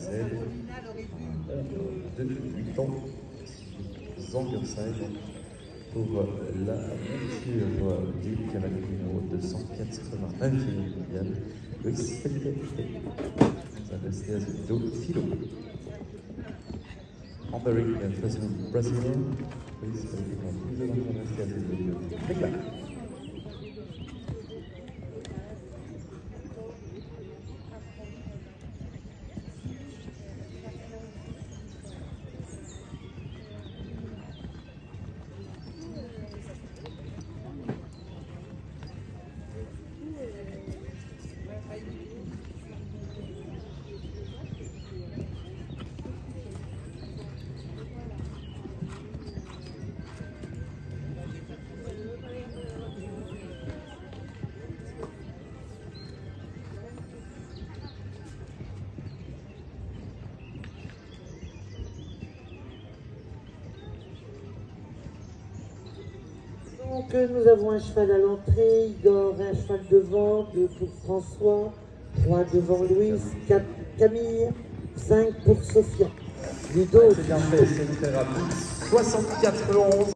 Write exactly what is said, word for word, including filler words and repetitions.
Z, depuis huit ans, Zangersheim, pour la monture du cavalier numéro deux cent quatre-vingt-un mondial, Luis Felipe Zagastez do Filo. Honoring the President Brazil, Luis Felipe Zagastez do Filo. Donc nous avons un cheval à l'entrée, Igor, un cheval devant, deux pour François, trois devant Louis, quatre Camille, cinq pour Sophia. Ludo. C'est bien fait, c'est très rapide. soixante-quatre onze.